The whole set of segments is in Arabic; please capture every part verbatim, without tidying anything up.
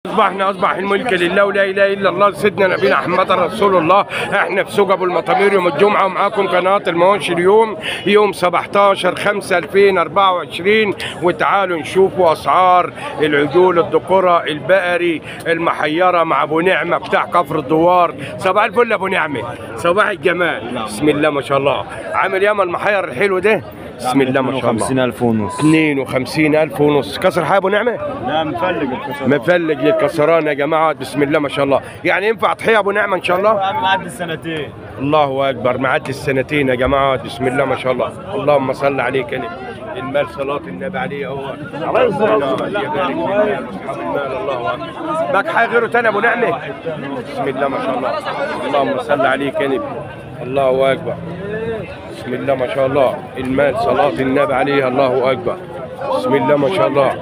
اصبحنا اصبح الملك لله ولا اله الا الله سيدنا نبينا محمد رسول الله. احنا في سوق ابو المطامير يوم الجمعه، ومعاكم قناه المواشي اليوم يوم سبعتاشر خمسة ألفين وأربعة وعشرين. وتعالوا نشوفوا اسعار العجول الذكوره البقري المحيره مع ابو نعمه بتاع كفر الدوار. صباح الفل ابو نعمه، صباح الجمال، بسم الله ما شاء الله. عامل ياما المحير الحلو ده، بسم الله ما شاء الله. خمسين ألف ونص. اثنين وخمسين ألف ونص. كسر حاجه ابو نعمه؟ لا مفلج الكسران. مفلج للكسران يا جماعه، بسم الله ما شاء الله. يعني ينفع تحية ابو نعمه ان شاء الله؟ معدي السنتين. الله اكبر، معدي السنتين يا جماعه، بسم الله ما شاء الله. اللهم صل عليك يا نبي. المال صلاه النبي عليه اهو. الله يبارك فيك اصحاب المال. الله اكبر. باك حاجه غيره تاني ابو نعمه؟ بسم الله ما شاء الله. اللهم صل عليك يا نبي. الله اكبر، بسم الله ما شاء الله. المال صلاه النبي عليه. الله اكبر، بسم الله ما شاء الله.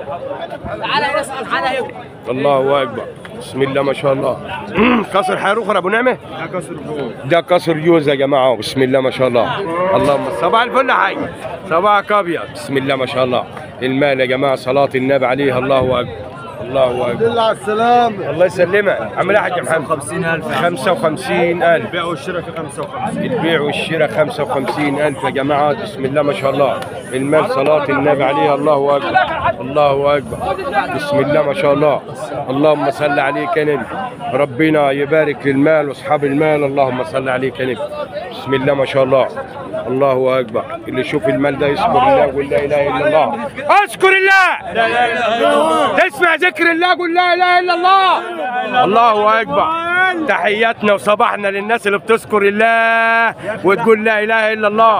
الله اكبر، بسم الله ما شاء الله. كسر حير اخرى ابو نعمه؟ ده كسر جوز. ده كسر جوز يا جماعه، بسم الله ما شاء الله. اللهم صباح الفل يا حاج، صباحك ابيض، بسم الله ما شاء الله. المال يا جماعه صلاه النبي عليه. الله اكبر، الله اكبر. الله على السلامة. الله يسلمك. عامل ايه يا حاج محمد؟ خمسين ألف. خمسة وخمسين ألف. البيع والشراء في خمسة وخمسين. البيع والشراء خمسة وخمسين ألف يا جماعه، بسم الله ما شاء الله. المال صلاه النبي عليه. الله اكبر، الله اكبر، بسم الله ما شاء الله. اللهم صل عليك يا نبي. ربنا يبارك للمال واصحاب المال. اللهم صل عليك يا نبي. بسم الله ما شاء الله. الله اكبر. اللي يشوف المال ده يشكر الله ويقول لا اله الا الله. اشكر الله. لا اله الا الله. تسمع ذكر الله قول لا اله الا الله. الله اكبر. تحياتنا وصباحنا للناس اللي بتذكر الله وتقول لا اله الا الله.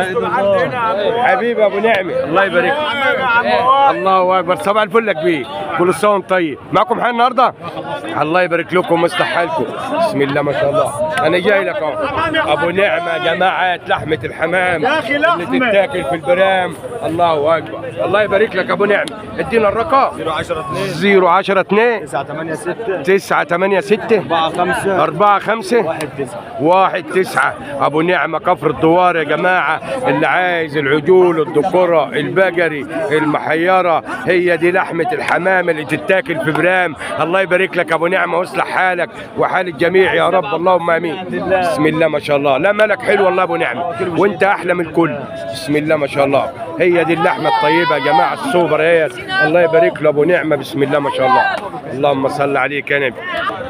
حبيبي ابو نعمه، الله يبارك فيك. الله اكبر. صباح الفل يا كبير، كل سنه وانتم طيب. معكم حاجه النهارده؟ الله يبارك لكم ويصلح حالكم، بسم الله ما شاء الله. انا جاي لك اهو ابو نعمه يا جماعه، لحمه الحمام اللي تتاكل في البرام. الله اكبر، الله يبارك لك ابو نعمه. ادينا الرقم صفر عشرة اثنين صفر عشرة اثنين تسعة ثمانية ستة تسعة ثمانية ستة أربعة خمسة أربعة خمسة واحد تسعة واحد تسعة. ابو نعمه كفر الدوار يا جماعه. اللي عايز العجول الذكوره البقري المحيره، هي دي لحمه الحمام اللي تتاكل في برام. الله يبارك لك ابو نعمه ويصلح حالك وحال الجميع يا رب، اللهم امين. بسم الله ما شاء الله. لا مالك حلو والله ابو نعمه، وانت احلى من الكل، بسم الله ما شاء الله. هي دي اللحمه الطيبه يا جماعه السوبر هي. الله يبارك له ابو نعمه، بسم الله ما شاء الله. اللهم صل عليك يا نبي.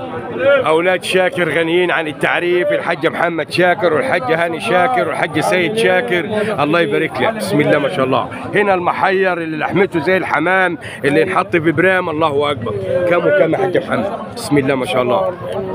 اولاد شاكر غنيين عن التعريف، الحاج محمد شاكر والحاج هاني شاكر والحاج سيد شاكر، الله يبارك له، بسم الله ما شاء الله. هنا المحير اللي لحمته زي الحمام اللي ينحط في برام. الله اكبر. كم وكم يا حاج محمد؟ بسم الله ما شاء الله.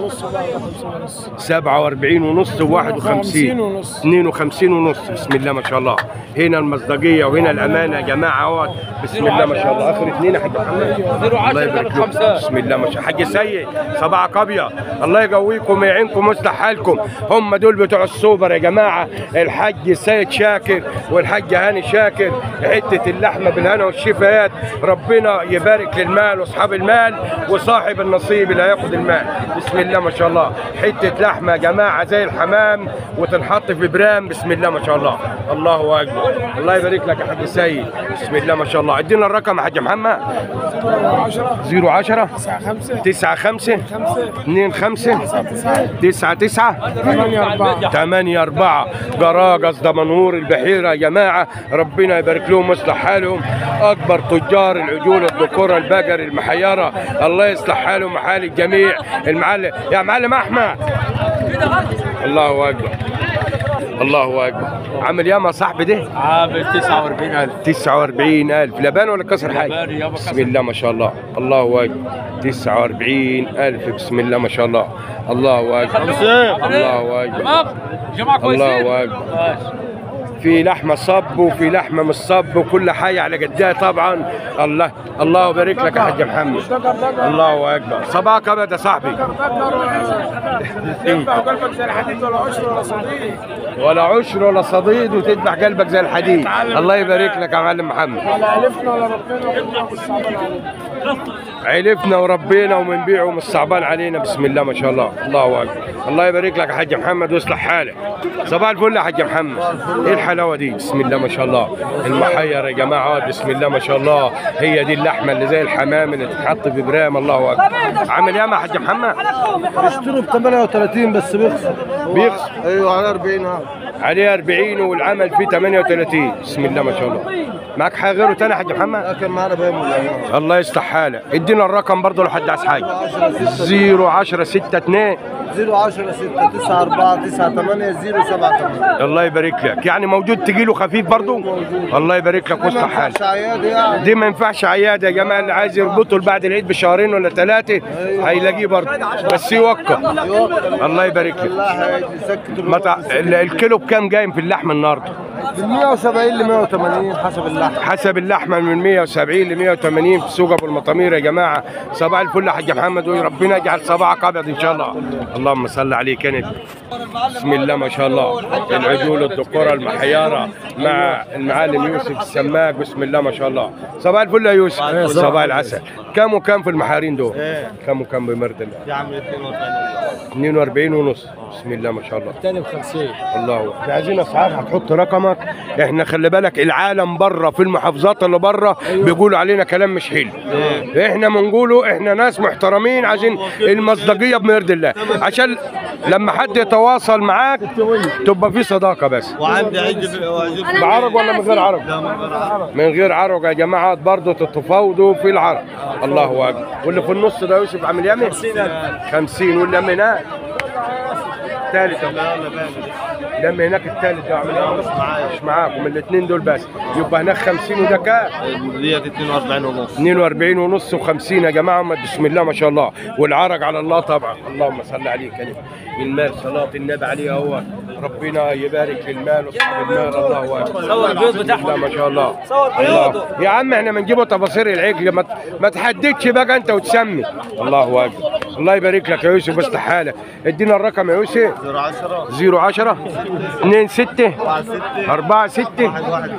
سبعة وأربعين ونص وواحد وخمسين اثنين وخمسين ونص، بسم الله ما شاء الله. هنا المصداقيه وهنا الامانه يا جماعه اهوت، بسم الله ما شاء الله. اخر اثنين يا حاج محمد، الله يبارك له، بسم الله ما شاء الله. حاج سيد صباحك ابيض، الله يقويكم ويعينكم ويصلح حالكم. هم دول بتوع السوبر يا جماعه، الحاج سيد شاكر والحاج هاني شاكر. حته اللحمه بالهنا والشفايات. ربنا يبارك للمال واصحاب المال وصاحب النصيب اللي هياخد المال، بسم الله ما شاء الله. حته لحمه يا جماعه زي الحمام وتنحط في برام، بسم الله ما شاء الله. الله اكبر، الله يبارك لك يا حاج سيد، بسم الله ما شاء الله. ادينا الرقم يا حاج محمد. صفر عشرة تسعة خمسة اثنين خمسة تسعة تسعة ثمانية أربعة. جراجس دمنهور البحيرة يا جماعة، ربنا يبارك لهم ويصلح حالهم. أكبر تجار العجول الذكورة البقري المحيرة، الله يصلح حالهم وحال الجميع. المعلم يا معلم أحمد، الله أكبر، الله اكبر. عامل ياما يا صاحبي ده؟ عامل تسعة وأربعين ألف. تسعة وأربعين ألف. لبان ولا كسر حاجه؟ لبان يابا. بسم الله ما شاء الله. الله اكبر. تسعة وأربعين ألف، بسم الله ما شاء الله. الله اكبر، الله اكبر، الله اكبر. في لحمه صب وفي لحمه مش صب وكل حاجه على قدها طبعا. الله الله يبارك لك يا حاج محمد، الله اكبر. صباحك ابيض يا صاحبي. قلبك زي الحديد ولا عشر ولا صديد ولا عشر ولا صديد وتذبح قلبك زي الحديد. الله يبارك لك يا معلم محمد. ولا الفنا ولا ربنا ولا بالصعب عليك. علفنا وربينا وبنبيعه ومش صعبان علينا. بسم الله ما شاء الله. الله اكبر. الله يبارك لك يا حاج محمد ويصلح حالك. صباح الفل يا حاج محمد. ايه الحلاوه دي؟ بسم الله ما شاء الله. المحير يا جماعه بسم الله ما شاء الله. هي دي اللحمه اللي زي الحمام اللي تتحط في برام. الله اكبر. عامل ايه يا حاج محمد؟ اشتروا ب ثمانية وثلاثين بس بيخسر. بيخسر. ايوه على أربعين. عليه أربعين والعمل فيه ثمانية وثلاثين. بسم الله ما شاء الله. معاك حاجه غيره تاني يا حاج محمد؟ لكن معانا بيعمل. الله يصلح حالك. ادينا الرقم برضه لو حد عايز حاجه. صفر عشرة ستة اتنين صفر عشرة ستة تسعة أربعة تسعة ثمانية صفر سبعة ثمانية. الله يبارك لك. يعني موجود تجي له خفيف برضه؟ الله يبارك لك ويصلح حالك. يعني. دي ما ينفعش عياده يا جماعه. اللي عايز يربطه بعد العيد بشهرين ولا ثلاثه هيلاقيه برضه بس يوكل. الله يبارك لك. متع... الكيلو بكام جاي في اللحمه النهارده؟ من مية وسبعين ل مية وثمانين حسب اللحمه. حسب اللحمه من مية وسبعين ل مية وثمانين في سوق ابو المطامير يا جماعه. صباح الفل يا حاج محمد وربنا يجعل صباحك ابيض ان شاء الله. اللهم صل عليك يا نبي. بسم الله ما شاء الله. العجول الدكوره المحياره مع المعلم يوسف السماك. بسم الله ما شاء الله. صباح الفل يا يوسف. صباح العسل. كم وكم في المحارين دول؟ كم وكم بمرد الله؟ يا عم اثنين وأربعين ونص. بسم الله ما شاء الله. الثاني ب خمسين. الله. احنا عايزين اسعار هتحط رقمك. احنا خلي بالك العالم بره في المحافظات اللي بره بيقولوا علينا كلام مش حلو. احنا بنقوله احنا ناس محترمين عايزين المصداقيه بمرد الله عشان لما حد يتواصل معاك تبقى في صداقه بس. وعندي عجب بعرق ولا من غير عرق؟ لا من غير عرق. من غير عرق يا جماعه برضه تتفاوضوا في العرق. الله اكبر. واللي في النص ده يوسف عامل يمين خمسين واللي من هناك الثالث لما هناك الثالث ده عامل مش معاكم الاثنين دول بس يبقى هناك خمسين وده كام؟ ديت اثنين وأربعين ونص. اثنين وأربعين ونص و50 يا جماعه. بسم الله ما شاء الله. والعرق على الله طبعا. اللهم صل عليك يا نبي. المال صلاه النبي عليه هو ربنا يبارك في المال وصاحب المال. الله اكبر. صور البيض بتاعهم. الله ما شاء الله. صور بيض يا عم احنا بنجيبه تفاصيل العجل ما ما تحددش بقى انت وتسمي. الله اكبر. الله يبارك لك يا يوسف ويصلح حالك. ادينا الرقم يا يوسف. صفر عشرة صفر عشرة اثنين ستة أربعة ستة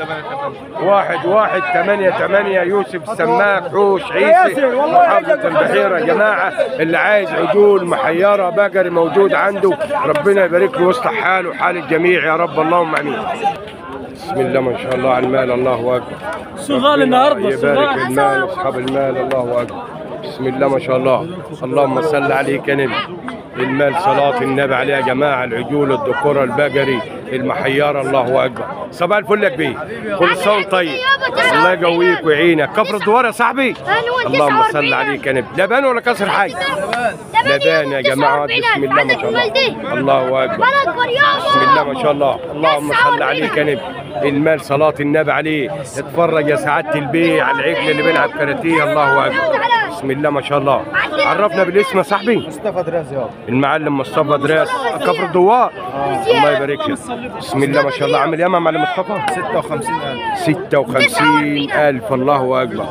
واحد واحد ثمانية ثمانية. يوسف السماك حوش عيسى محافظة البحيرة يا جماعة. اللي عايز عجول محيرة بقري موجود عنده. ربنا يبارك له ويصلح حاله وحال الجميع يا رب. اللهم امين. بسم الله ما شاء الله على المال. الله اكبر. شغال النهارده يبارك المال واصحاب المال. الله اكبر. بسم الله ما شاء الله. اللهم صل عليك يا نبي. المال صلاة النبي عليه يا جماعة. العجول الذكورة البقري المحيرة. الله أكبر. صباح الفل يا كبير. كل سنة وأنت طيب. الله يقويك ويعينك. كفر الدوار يا صاحبي. اللهم صل عليك يا نبي. لبان ولا كسر حي؟ لبان يا جماعة. بسم الله ما شاء الله. الله أكبر. بسم الله ما شاء الله. اللهم صل عليك يا نبي. المال صلاة النبي عليه. اتفرج يا سعادة البيع على العجل اللي بيلعب كاراتيه. الله أكبر. بسم الله ما شاء الله. عرفنا بالاسم يا صاحبي. مصطفى دراس يابا. المعلم مصطفى دراس كفر الدوار. الله يبارك لك. بسم الله ما شاء الله. عامل ايه يا معلم مصطفى؟ ستة وخمسين ألف. ستة وخمسين ألف. الله أكبر.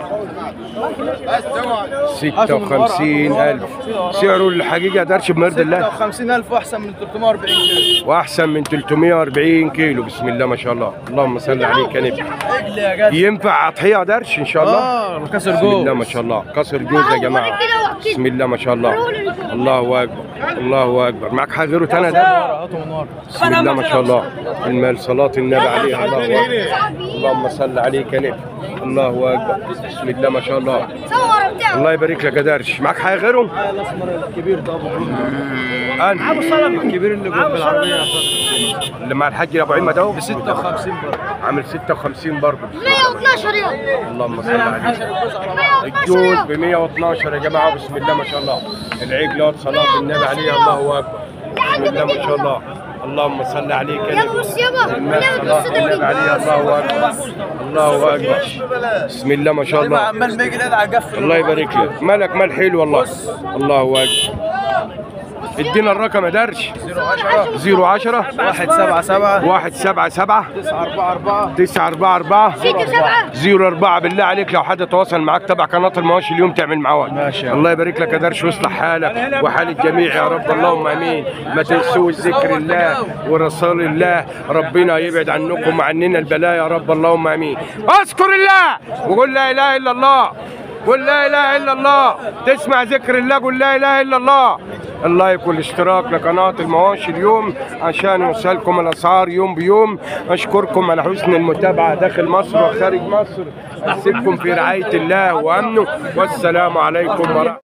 ستة وخمسين ألف. سعره الحقيقة درش بمرد الله. ستة وخمسين ألف وأحسن من ثلاثمائة وأربعين كيلو. وأحسن من ثلاثمائة وأربعين كيلو. بسم الله ما شاء الله. اللهم صل عليك يا نبي. ينفع أضحية درش إن شاء الله؟ اه كسر بسم جوز. الله ما شاء الله. كسر جوز يا جماعة. بسم الله ما شاء الله. الله أكبر. الله أكبر. معك حاجة غيره تاني ده؟ بسم الله ما شاء الله. المال صلاة النبي عليه. الله أكبر. اللهم صل عليك يا نبي. الله أكبر. بسم الله ما شاء الله. الله يبارك لك يا درش. معك حاجة غيره؟ الأسمر الكبير ده أبو أنا الكبير اللي جنب العربية اللي مع الحاج أبو عمة ده ب ستة وخمسين برضه. عامل ستة وخمسين برضه. مية واثناشر يوم. اللهم صل عليك. الجوز ب مية واثناشر يا جماعة. بسم الله ما شاء الله. العجلات صلاة النبي عليه. الله أكبر. بسم الله ما شاء الله. اللهم صل عليك يا نبي. المال صلاة النبي عليه. الله أكبر. الله أكبر. بسم الله ما شاء الله. عمال ما يجي يدعى قفل. الله يبارك لك. مالك مال حلو والله. الله أكبر. ادينا الرقم يا درش. صفر عشرة واحد سبعة سبعة واحد سبعة سبعة تسعة أربعة أربعة تسعة أربعة أربعة صفر أربعة. بالله عليك لو حد تواصل معاك تبع قناة المواشي اليوم تعمل معاه. ماشي. الله يبارك لك يا درش ويصلح حالك وحال الجميع يا رب. اللهم امين. ما تنسوش ذكر الله ورسول الله. ربنا يبعد عنكم وعننا البلاء يا رب. اللهم امين. اذكر الله وقول لا اله الا الله. قول لا اله الا الله. تسمع ذكر الله قول لا اله الا الله. اللايك والاشتراك لقناه المواشي اليوم عشان يوصلكم الاسعار يوم بيوم. اشكركم على حسن المتابعه داخل مصر وخارج مصر. اسيبكم في رعايه الله وامنه، والسلام عليكم ورحمه